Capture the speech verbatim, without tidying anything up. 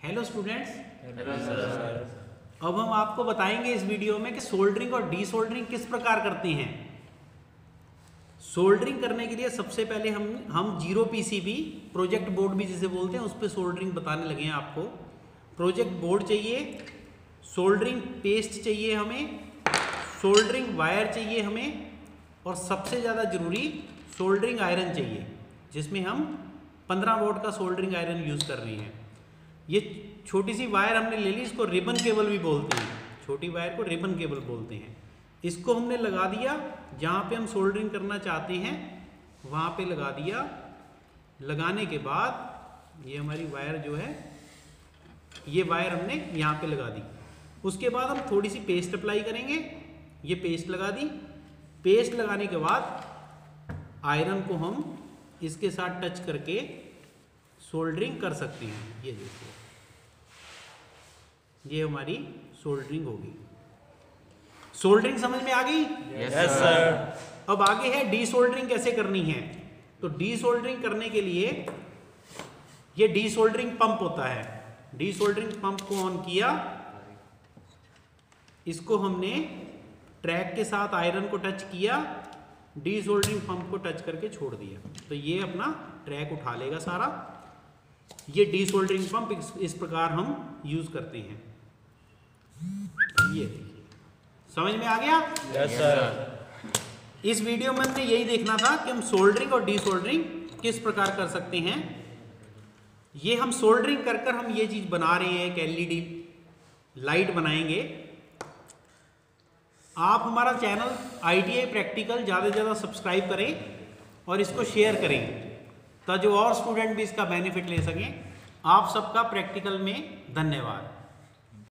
Hello students, अब हम आपको बताएंगे इस वीडियो में कि सोल्डरिंग और डी सोल्डरिंग किस प्रकार करते हैं। सोल्डरिंग करने के लिए सबसे पहले हम हम जीरो पीसीबी प्रोजेक्ट बोर्ड भी जिसे बोलते हैं उस पर सोल्डरिंग बताने लगे हैं आपको। प्रोजेक्ट बोर्ड चाहिए, सोल्डरिंग पेस्ट चाहिए हमें, सोल्डरिंग वायर चाहिए हमें, और सबसे ज़्यादा ज़रूरी सोल्डरिंग आयरन चाहिए, जिसमें हम पंद्रह वोल्ट का सोल्डरिंग आयरन यूज़ कर रहे हैं। ये छोटी सी वायर हमने ले ली, इसको रिबन केबल भी बोलते हैं। छोटी वायर को रिबन केबल बोलते हैं। इसको हमने लगा दिया जहाँ पे हम सोल्डरिंग करना चाहते हैं वहाँ पे लगा दिया। लगाने के बाद ये हमारी वायर जो है, ये वायर हमने यहाँ पे लगा दी। उसके बाद हम थोड़ी सी पेस्ट अप्लाई करेंगे। ये पेस्ट लगा दी। पेस्ट लगाने के बाद आयरन को हम इसके साथ टच करके सोल्डरिंग कर सकते हैं। ये देखिए, ये हमारी सोल्डरिंग होगी। सोल्डरिंग समझ में आ गई? Yes sir. अब आगे है डी सोल्डरिंग कैसे करनी है। तो डी सोल्डरिंग करने के लिए ये डी सोल्डरिंग पंप होता है। डी सोल्डरिंग पंप को ऑन किया, इसको हमने ट्रैक के साथ आयरन को टच किया, डी सोल्डरिंग पंप को टच करके छोड़ दिया, तो ये अपना ट्रैक उठा लेगा सारा। ये डी सोल्डरिंग पंप इस, इस प्रकार हम यूज करते हैं। ये देखिए, समझ में आ गया? Yes sir. इस वीडियो में हमने यही देखना था कि हम सोल्डरिंग और डी सोल्डरिंग किस प्रकार कर सकते हैं। ये हम सोल्डरिंग कर कर हम ये चीज बना रहे हैं, एक एलईडी लाइट बनाएंगे। आप हमारा चैनल आईटीआई प्रैक्टिकल ज़्यादा से ज़्यादा सब्सक्राइब करें और इसको शेयर करें, ताकि और स्टूडेंट भी इसका बेनिफिट ले सकें। आप सबका प्रैक्टिकल में धन्यवाद।